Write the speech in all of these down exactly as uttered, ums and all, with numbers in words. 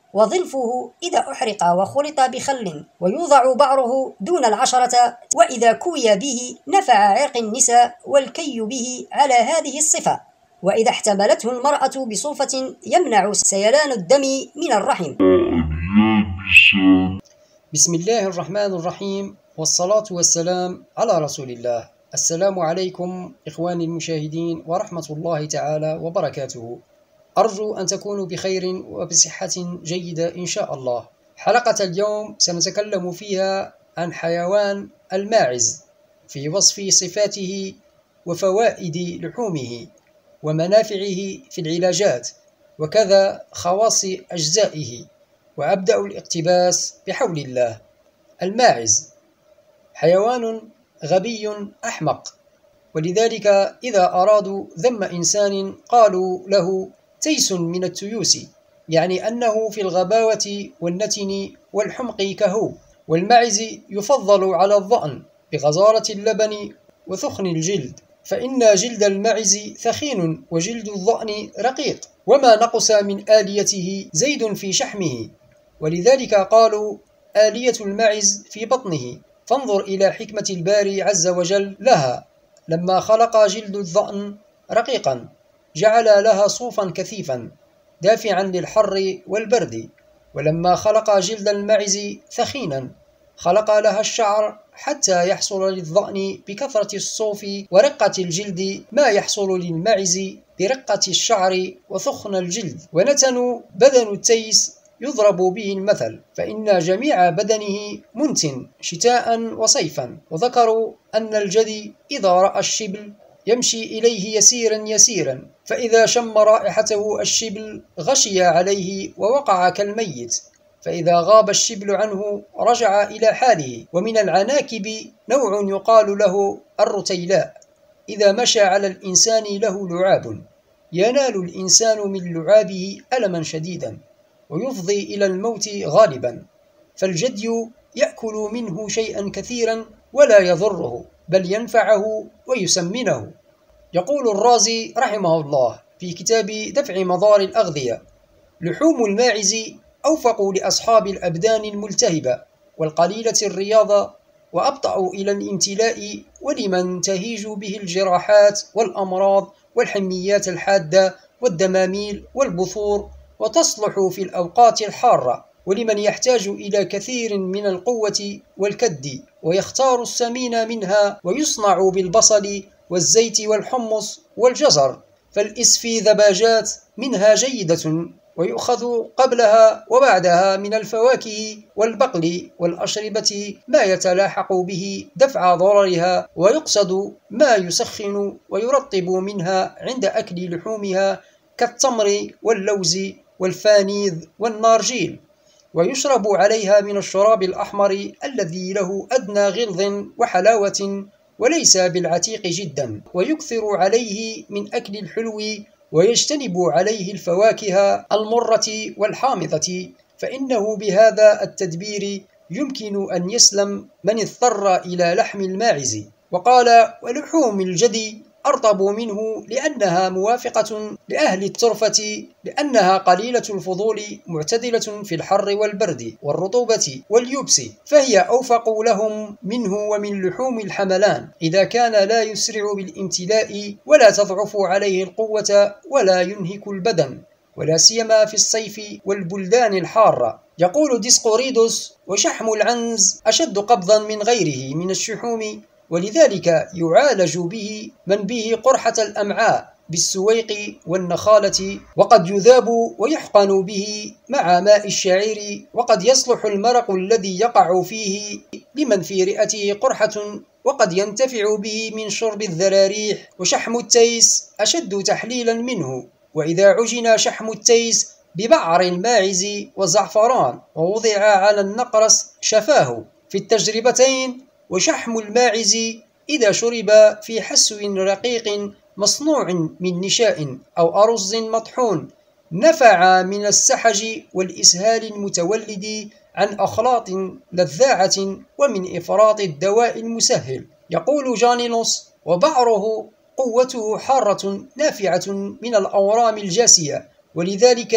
وظلفه إذا أحرق وخلط بخل، ويوضع بعره دون العشرة، وإذا كوي به نفع عرق النساء والكي به على هذه الصفة، وإذا احتملته المرأة بصوفة يمنع سيلان الدم من الرحم. بسم الله الرحمن الرحيم، والصلاة والسلام على رسول الله. السلام عليكم إخواني المشاهدين ورحمة الله تعالى وبركاته. أرجو أن تكونوا بخير وبصحة جيدة إن شاء الله. حلقة اليوم سنتكلم فيها عن حيوان الماعز في وصف صفاته وفوائد لحومه ومنافعه في العلاجات، وكذا خواص أجزائه. وأبدأ الاقتباس بحول الله. الماعز حيوان غبي أحمق، ولذلك إذا أرادوا ذم إنسان قالوا له تيس من التيوس، يعني أنه في الغباوة والنتن والحمق كهو. والماعز يفضل على الظأن بغزارة اللبن وثخن الجلد، فإن جلد الماعز ثخين وجلد الظأن رقيق، وما نقص من آليته زيد في شحمه، ولذلك قالوا آلية الماعز في بطنه. فانظر إلى حكمة الباري عز وجل لها، لما خلق جلد الظأن رقيقا جعل لها صوفا كثيفا دافعا للحر والبرد، ولما خلق جلد الماعز ثخينا خلق لها الشعر حتى يحصل للظأن بكثرة الصوف ورقة الجلد ما يحصل للماعز برقة الشعر وثخن الجلد. ونتن بدن التيس يضرب به المثل، فإن جميع بدنه منتن شتاء وصيفا. وذكروا أن الجدي إذا رأى الشبل يمشي إليه يسيرا يسيرا، فإذا شم رائحته الشبل غشي عليه ووقع كالميت، فإذا غاب الشبل عنه رجع إلى حاله. ومن العناكب نوع يقال له الرتيلاء، إذا مشى على الإنسان له لعاب ينال الإنسان من لعابه ألما شديدا ويفضي إلى الموت غالبا، فالجدي يأكل منه شيئا كثيرا ولا يضره بل ينفعه ويسمنه. يقول الرازي رحمه الله في كتاب دفع مضار الأغذية: لحوم الماعز أوفق لأصحاب الأبدان الملتهبة والقليلة الرياضة، وأبطأ إلى الامتلاء ولمن تهيج به الجراحات والأمراض والحميات الحادة والدماميل والبثور، وتصلح في الأوقات الحارة، ولمن يحتاج إلى كثير من القوة والكد، ويختار السمين منها ويصنع بالبصل والزيت والحمص والجزر. فالإسفيذباجات منها جيدة، ويؤخذ قبلها وبعدها من الفواكه والبقل والأشربة ما يتلاحق به دفع ضررها، ويقصد ما يسخن ويرطب منها عند أكل لحومها كالتمر واللوز والفانيذ والنارجيل. ويشرب عليها من الشراب الأحمر الذي له أدنى غلظ وحلاوة وليس بالعتيق جدا، ويكثر عليه من أكل الحلو ويجتنب عليه الفواكه المرة والحامضة، فإنه بهذا التدبير يمكن أن يسلم من اضطر إلى لحم الماعز. وقال: ولحوم الجدي أرطب منه لأنها موافقة لأهل الترفة، لأنها قليلة الفضول معتدلة في الحر والبرد والرطوبة واليبس، فهي أوفق لهم منه ومن لحوم الحملان إذا كان لا يسرع بالامتلاء ولا تضعف عليه القوة ولا ينهك البدن، ولا سيما في الصيف والبلدان الحارة. يقول ديسقوريدوس: وشحم العنز أشد قبضا من غيره من الشحوم، ولذلك يعالج به من به قرحة الأمعاء بالسويق والنخالة، وقد يذاب ويحقن به مع ماء الشعير، وقد يصلح المرق الذي يقع فيه لمن في رئته قرحة، وقد ينتفع به من شرب الذراريح. وشحم التيس أشد تحليلا منه، وإذا عجن شحم التيس ببعر الماعز وزعفران ووضع على النقرس شفاه في التجربتين. وشحم الماعز إذا شرب في حسو رقيق مصنوع من نشاء أو أرز مطحون نفع من السحج والإسهال المتولد عن أخلاط لذاعة ومن إفراط الدواء المسهل. يقول جانينوس: وبعره قوته حارة نافعة من الأورام الجاسية، ولذلك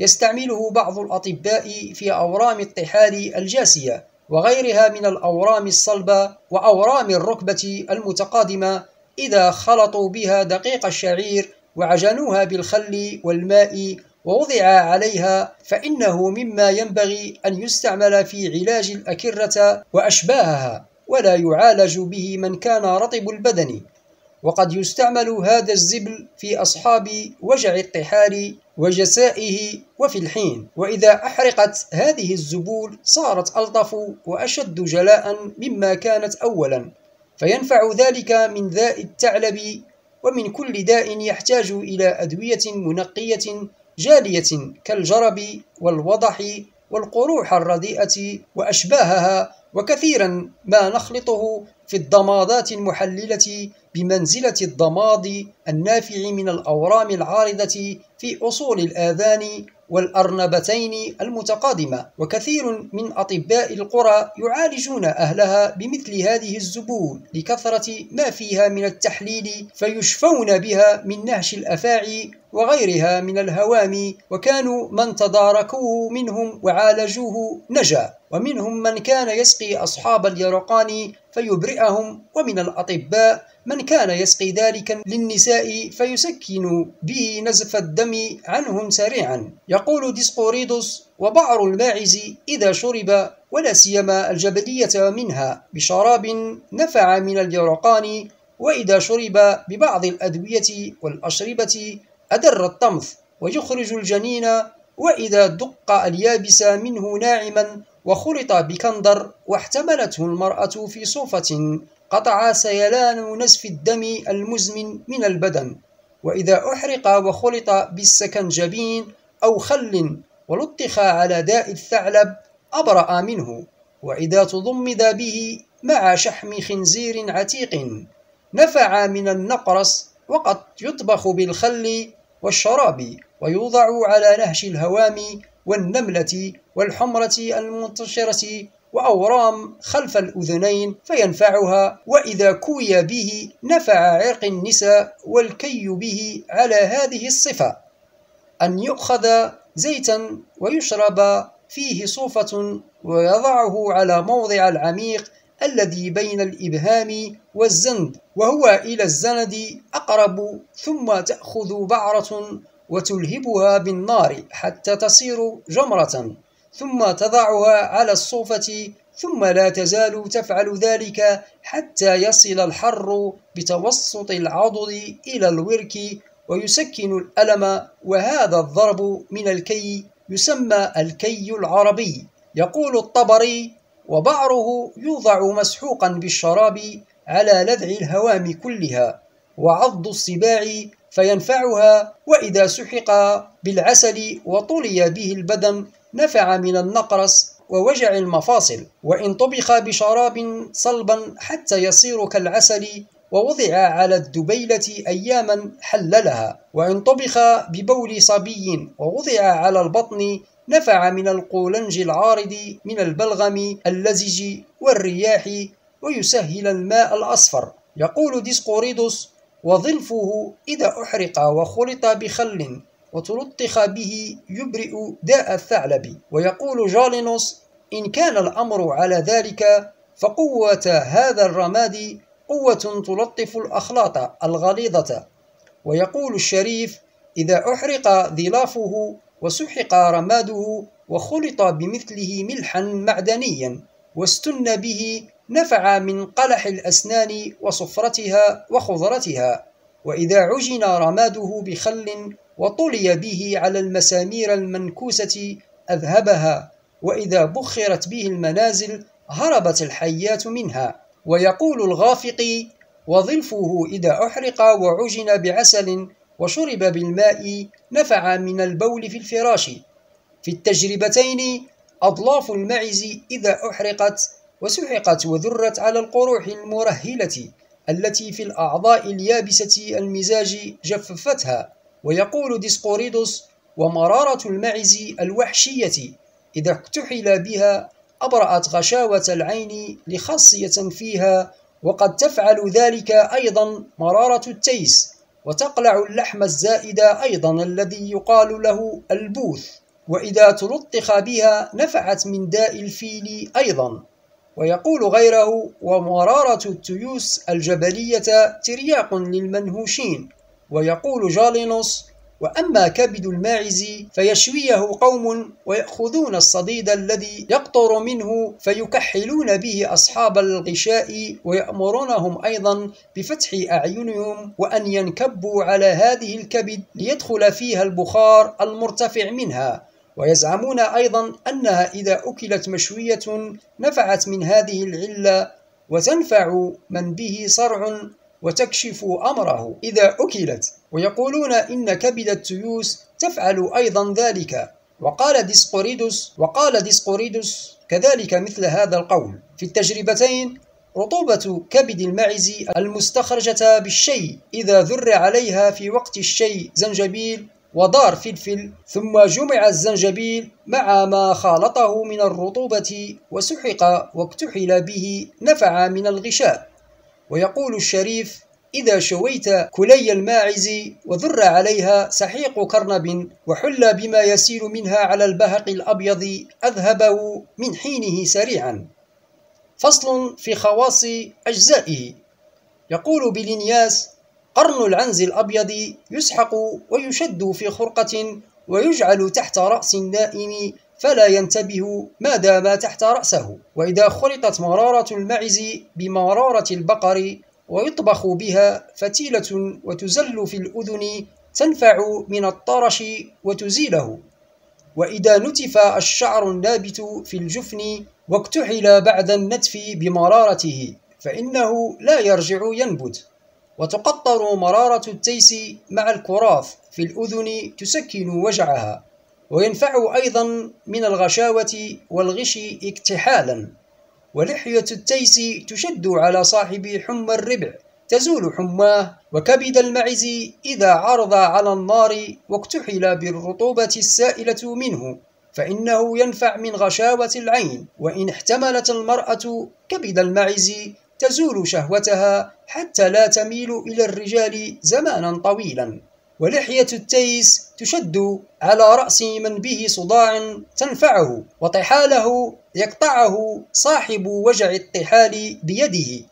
يستعمله بعض الأطباء في أورام الطحال الجاسية وغيرها من الأورام الصلبة وأورام الركبة المتقادمة إذا خلطوا بها دقيق الشعير وعجنوها بالخل والماء ووضع عليها، فإنه مما ينبغي أن يستعمل في علاج الأكرة وأشباهها، ولا يعالج به من كان رطب البدن. وقد يستعمل هذا الزبل في أصحاب وجع الطحال وجسائه وفي الحين، وإذا أحرقت هذه الزبول صارت ألطف وأشد جلاء مما كانت أولا، فينفع ذلك من داء الثعلب ومن كل داء يحتاج إلى أدوية منقية جالية كالجرب والوضح والقروح الرديئة وأشباهها، وكثيرا ما نخلطه في الضمادات المحللة بمنزلة الضماد النافع من الأورام العارضة في أصول الآذان والأرنبتين المتقادمة. وكثير من أطباء القرى يعالجون أهلها بمثل هذه الزبول لكثرة ما فيها من التحليل، فيشفون بها من نهش الأفاعي وغيرها من الهوام، وكانوا من تداركوه منهم وعالجوه نجا، ومنهم من كان يسقي أصحاب اليرقان فيبرئهم، ومن الأطباء من كان يسقي ذلك للنساء فيسكن به نزف الدم عنهم سريعا. يقول ديسقوريدوس: وبعر الماعز إذا شرب، ولا سيما الجبلية منها، بشراب نفع من اليرقان، وإذا شرب ببعض الأدوية والأشربة أدر الطمث ويخرج الجنين، وإذا دق اليابس منه ناعما وخلط بكندر واحتملته المرأة في صوفة قطع سيلان نزف الدم المزمن من البدن، وإذا أحرق وخلط بالسكنجبين أو خل ولطخ على داء الثعلب أبرأ منه، وإذا تضمد به مع شحم خنزير عتيق نفع من النقرس، وقد يطبخ بالخل والشراب ويوضع على نهش الهوام والنملة والحمرة المنتشرة وأورام خلف الأذنين فينفعها، وإذا كوي به نفع عرق النساء والكي به على هذه الصفة: أن يؤخذ زيتا ويشرب فيه صوفة ويضعه على موضع العميق الذي بين الإبهام والزند وهو إلى الزند أقرب، ثم تأخذ بعرة وتلهبها بالنار حتى تصير جمرة، ثم تضعها على الصوفة، ثم لا تزال تفعل ذلك حتى يصل الحر بتوسط العضد إلى الورك ويسكن الألم، وهذا الضرب من الكي يسمى الكي العربي. يقول الطبري: وبعره يوضع مسحوقا بالشراب على لذع الهوام كلها وعض السباع فينفعها، وإذا سحق بالعسل وطلي به البدن نفع من النقرس ووجع المفاصل، وإن طبخ بشراب صلبا حتى يصير كالعسل ووضع على الدبيلة أياما حللها، وإن طبخ ببول صبي ووضع على البطن نفع من القولنج العارض من البلغم اللزج والرياح ويسهل الماء الأصفر. يقول ديسقوريدوس: وظلفه إذا أحرق وخلط بخل وتلطخ به يبرئ داء الثعلب. ويقول جالينوس: إن كان الأمر على ذلك فقوة هذا الرماد قوة تلطف الأخلاط الغليظة. ويقول الشريف: إذا أحرق ظلافه وسحق رماده وخلط بمثله ملحا معدنيا واستن به نفع من قلح الأسنان وصفرتها وخضرتها. وإذا عجن رماده بخل وطلي به على المسامير المنكوسة أذهبها، وإذا بخرت به المنازل هربت الحيات منها. ويقول الغافقي: وظلفه إذا أحرق وعجن بعسل وشرب بالماء نفع من البول في الفراش. في التجربتين أضلاف المعز إذا أحرقت وسحقت وذرت على القروح المرهلة التي في الأعضاء اليابسة المزاج جففتها. ويقول ديسقوريدوس: ومرارة المعز الوحشية إذا اكتحل بها أبرأت غشاوة العين لخاصية فيها، وقد تفعل ذلك أيضا مرارة التيس، وتقلع اللحم الزائد أيضا الذي يقال له البوث. وإذا تلطخ بها نفعت من داء الفيل أيضا. ويقول غيره: ومرارة التيوس الجبلية ترياق للمنهوشين. ويقول جالينوس: وأما كبد الماعز فيشويه قوم ويأخذون الصديد الذي يقطر منه فيكحلون به أصحاب الغشاء، ويأمرونهم أيضا بفتح أعينهم وأن ينكبوا على هذه الكبد ليدخل فيها البخار المرتفع منها. ويزعمون أيضا أنها إذا أكلت مشوية نفعت من هذه العلة، وتنفع من به صرع وتكشف أمره إذا أكلت. ويقولون إن كبد التيوس تفعل أيضا ذلك. وقال ديسقوريدوس وقال ديسقوريدوس كذلك مثل هذا القول. في التجربتين رطوبة كبد المعز المستخرجة بالشيء إذا ذر عليها في وقت الشيء زنجبيل ودار فلفل، ثم جمع الزنجبيل مع ما خالطه من الرطوبة وسحق واكتحل به، نفع من الغشاء. ويقول الشريف: إذا شويت كلي الماعز وذر عليها سحيق كرنب وحل بما يسيل منها على البهق الأبيض أذهبه من حينه سريعا. فصل في خواص أجزائه. يقول بلينياس: قرن العنز الأبيض يسحق ويشد في خرقة ويجعل تحت رأس النائم فلا ينتبه ما دام تحت رأسه. وإذا خلطت مرارة المعز بمرارة البقر ويطبخ بها فتيلة وتزل في الأذن تنفع من الطرش وتزيله. وإذا نتف الشعر النابت في الجفن واكتحل بعد النتف بمرارته فإنه لا يرجع ينبت. وتقطر مرارة التيس مع الكراث في الأذن تسكن وجعها. وينفع أيضا من الغشاوة والغش اكتحالا. ولحية التيس تشد على صاحب حمى الربع تزول حماه. وكبد المعز إذا عرض على النار واكتحل بالرطوبة السائلة منه فإنه ينفع من غشاوة العين. وإن احتملت المرأة كبد المعز تزول شهوتها حتى لا تميل إلى الرجال زمانا طويلا. ولحية التيس تشد على رأس من به صداع تنفعه، وطحاله يقطعه صاحب وجع الطحال بيده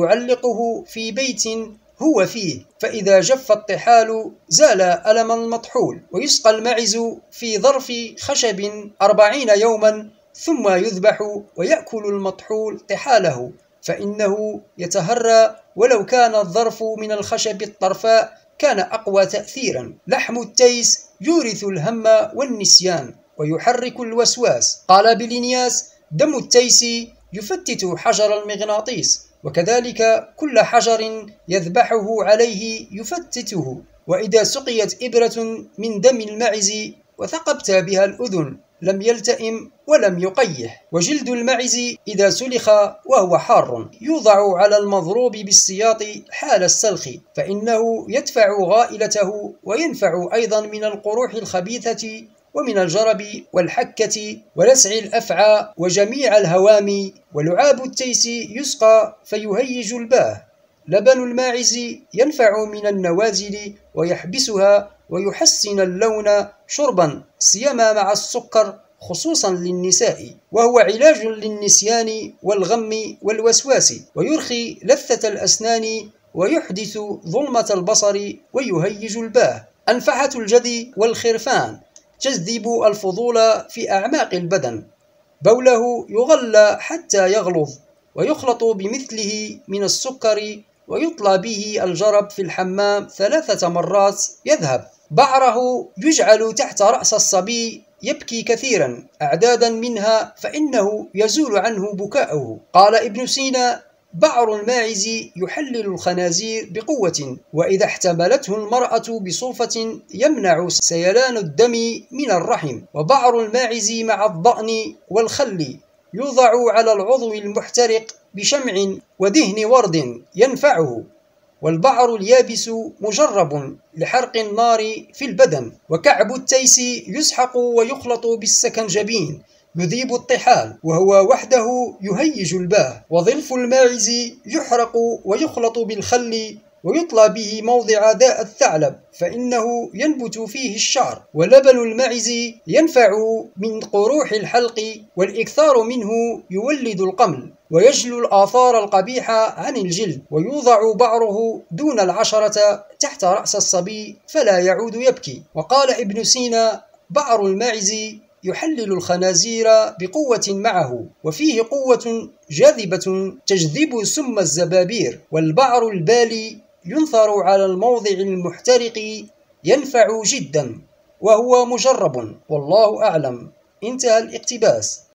ويعلقه في بيت هو فيه، فإذا جف الطحال زال ألم المطحول. ويسقى المعز في ظرف خشب أربعين يوما ثم يذبح ويأكل المطحول طحاله، فإنه يتهرى ولو كان الظرف من الخشب الطرفاء كان أقوى تأثيرا. لحم التيس يورث الهم والنسيان ويحرك الوسواس. قال بلينياس: دم التيس يفتت حجر المغناطيس، وكذلك كل حجر يذبحه عليه يفتته. وإذا سقيت إبرة من دم المعز وثقبت بها الأذن لم يلتئم ولم يقيح. وجلد المعز إذا سلخ وهو حار يوضع على المضروب بالسياط حال السلخ، فإنه يدفع غائلته وينفع أيضا من القروح الخبيثة ومن الجرب والحكة ولسع الأفعى وجميع الهوام. ولعاب التيس يسقى فيهيج الباه. لبن الماعز ينفع من النوازل ويحبسها ويحسن اللون شربا سيما مع السكر خصوصا للنساء، وهو علاج للنسيان والغم والوسواس، ويرخي لثة الأسنان ويحدث ظلمة البصر ويهيج الباه. أنفحة الجدي والخرفان تجذب الفضول في أعماق البدن. بوله يغلى حتى يغلظ ويخلط بمثله من السكر ويطلى به الجرب في الحمام ثلاثة مرات يذهب. بعره يجعل تحت رأس الصبي يبكي كثيرا أعدادا منها فإنه يزول عنه بكاؤه. قال ابن سينا: بعر الماعز يحلل الخنازير بقوة، وإذا احتملته المرأة بصوفة يمنع سيلان الدم من الرحم. وبعر الماعز مع الضأن والخل يوضع على العضو المحترق بشمع ودهن ورد ينفعه. والبعر اليابس مجرب لحرق النار في البدن. وكعب التيس يسحق ويخلط بالسكنجبين يذيب الطحال وهو وحده يهيج الباه. وظلف الماعز يحرق ويخلط بالخل ويطلى به موضع داء الثعلب فإنه ينبت فيه الشعر. ولبن المعز ينفع من قروح الحلق، والإكثار منه يولد القمل ويجلو الآثار القبيحة عن الجلد. ويوضع بعره دون العشرة تحت رأس الصبي فلا يعود يبكي. وقال ابن سينا: بعر الماعز يحلل الخنازير بقوة معه، وفيه قوة جاذبة تجذب سم الزبابير. والبعر البالي ينثر على الموضع المحترق ينفع جدا، وهو مجرب والله أعلم. انتهى الاقتباس.